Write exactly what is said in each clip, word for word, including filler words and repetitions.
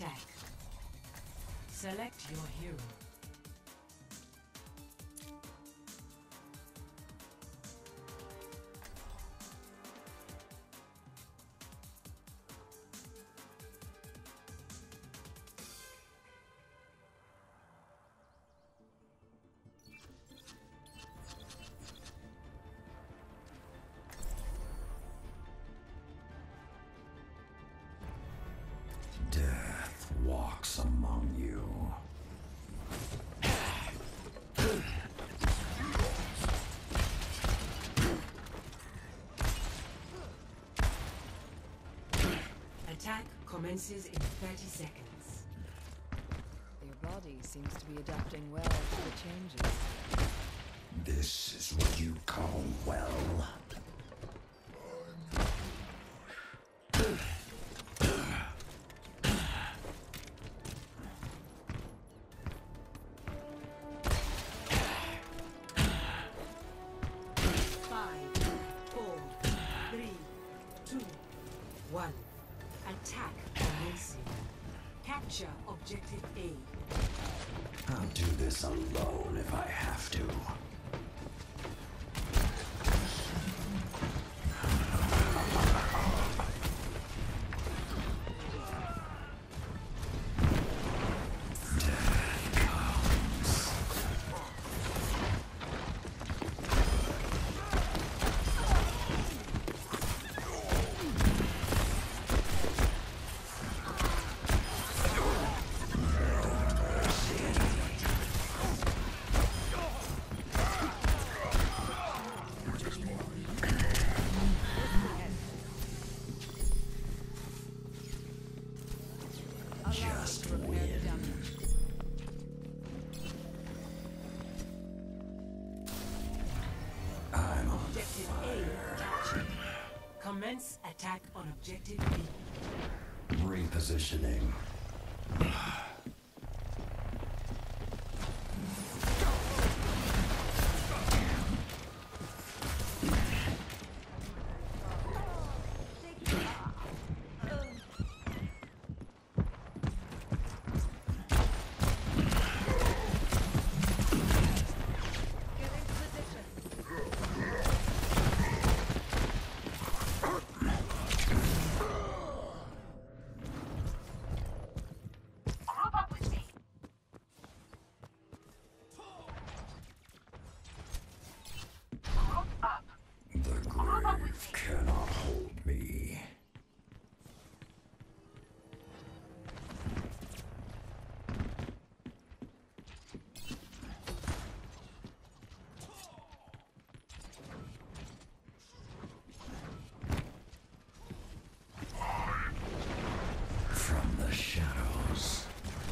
attack. Select your hero. Death walks among you. Attack commences in thirty seconds. Your body seems to be adapting well to the changes. This is what you call well. One. Attack commencing. Capture objective A. I'll do this alone if I have to. Just win. I'm on Objective fire. A captured. Commence attack on objective B. Repositioning. The grave cannot hold me. From the shadows.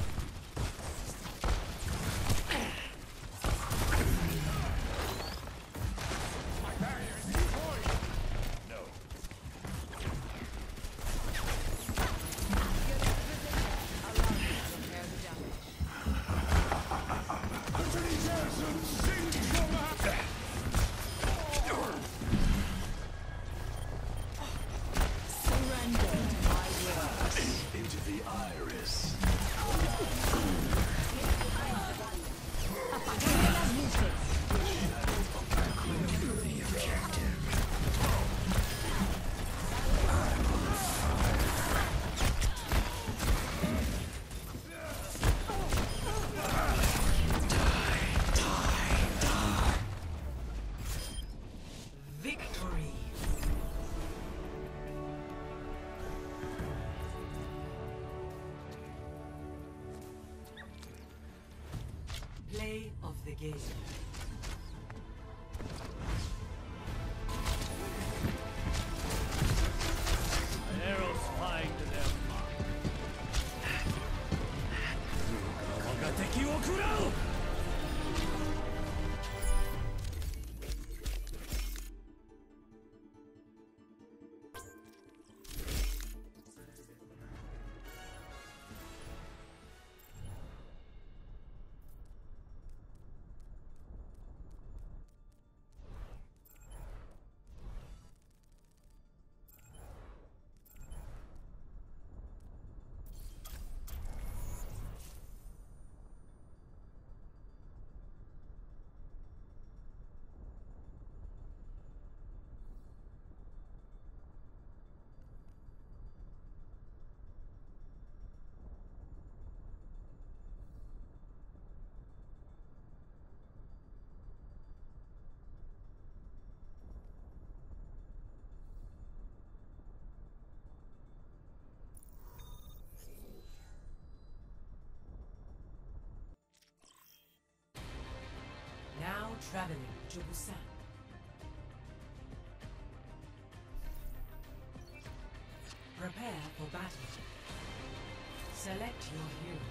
Into the iris. The objective. I'm on fire. Die, die, die. Victory. Play of the game. An arrow flying to their mark. 我が敵を食らう An Traveling to Busan. Prepare for battle. Select your hero.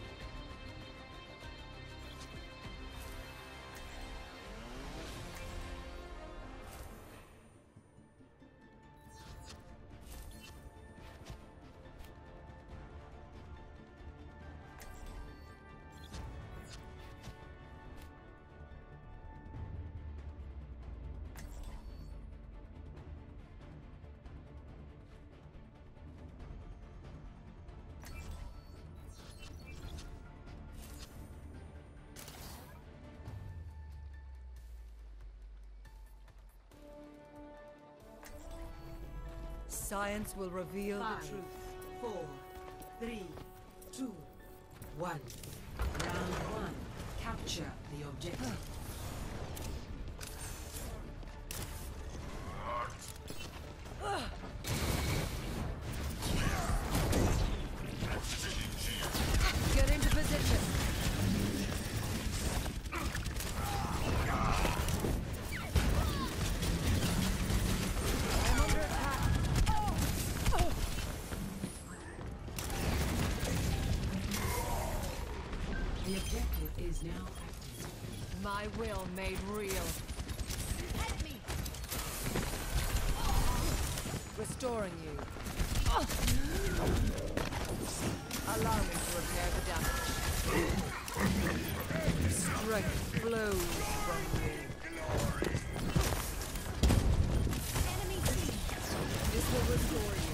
Science will reveal Five, the truth. four, three, two, one. Round one. Capture the objective. Get into position. I'm under attack. The objective is now active. My will made real. Help me. Restoring you. Allow me to repair the damage. Strength flows from you. Enemy seen. This will restore you.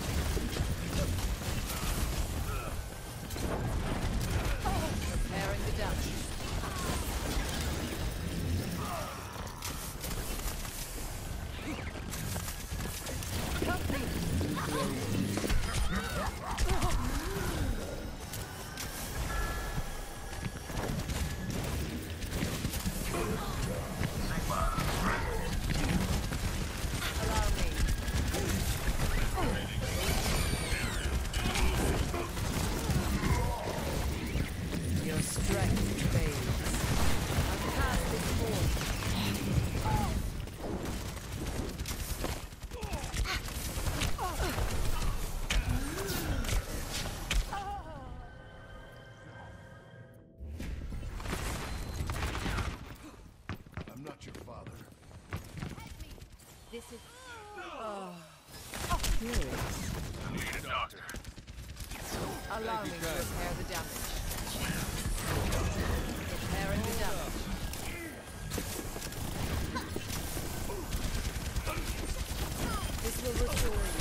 Repairing the damage. Help me. Allow me. Your strength fades. I'm casting forth. I'm not your father. This is. Curious. Need a doctor. Allow me to repair the damage. Repairing the damage. This will restore you.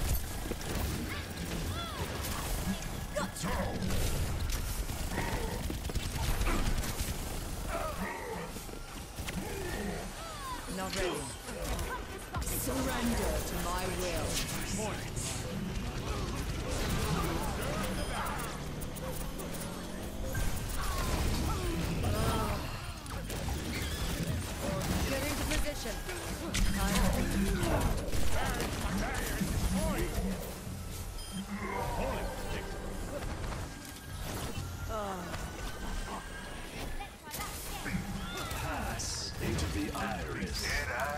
Not ready. Surrender to my will. Get into position. Pass into the iris.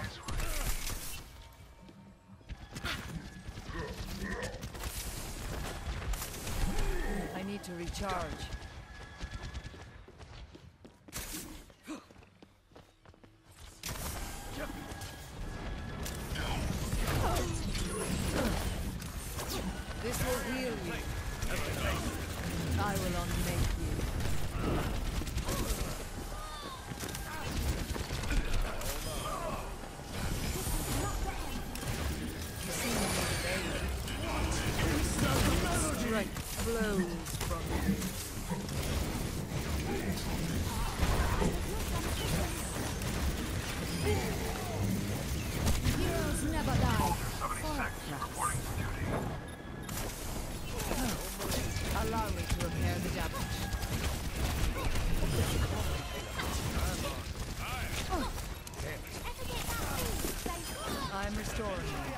I need to recharge. This will heal you. I will unmake you. You seem to motivated. Strength flows from you. Heroes never die. Allow me to repair the damage. I'm restoring you.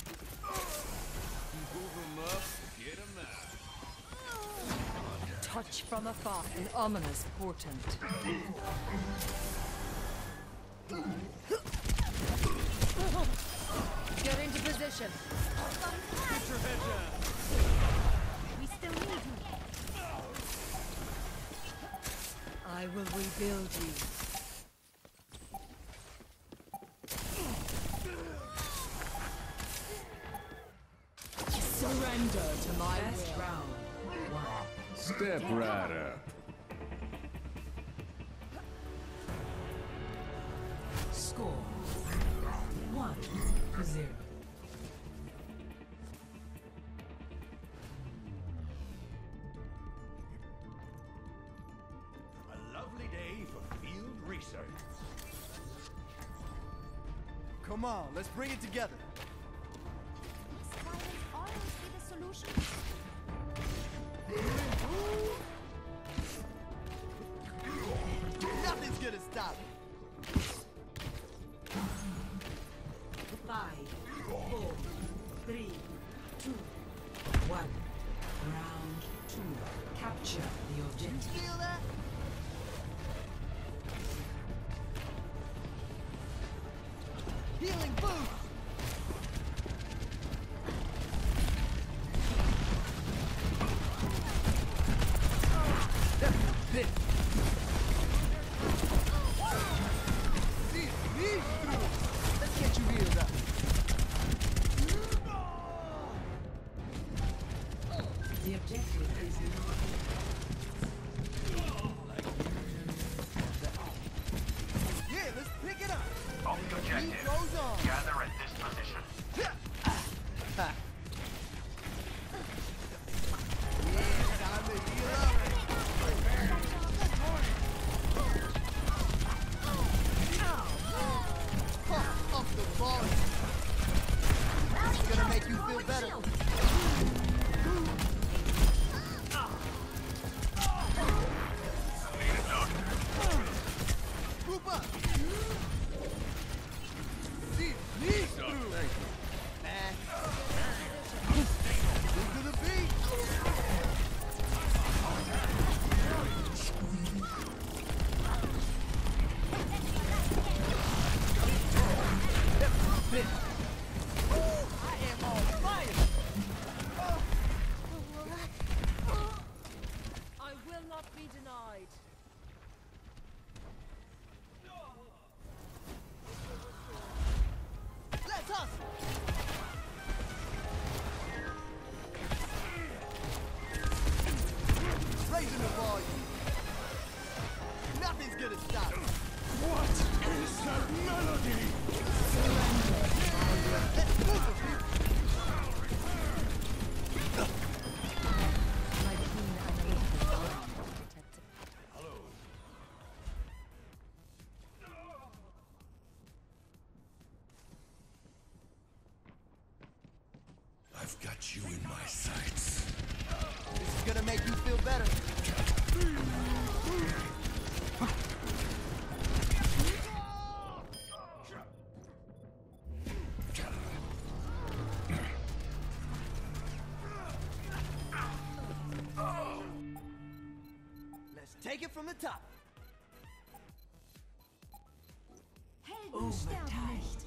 Move him up, get him out. Touch Watch from afar, an ominous portent. Get into position. Put your head down. We still need you. I will rebuild you. Surrender to my Last will. round. One. Step right up. Score. One to zero. A lovely day for field research. Come on, let's bring it together. Must violence always be the solution? Nothing's gonna stop it. Five, four, three, two, one. Round two. Capture the objective. Feel that? Healing boost! This. See, me through. Let's get you healed up. The objective is Yeah, let's pick it up. On the Heat objective. goes on. Gather at this position. Ha. Yeah, time to heal up. Huh, off the ball. It's gonna make you feel better. Group up. See, me through. Man. Into the beat. I am on fire. I will not be denied. Let's hustle. Raising the volume. Nothing's gonna stop it. What is that melody? Let's move it, people. My keen analytical eye detected. I've got you in my sights. This is gonna make you feel better. Let's take it from the top. Helden sterben nicht.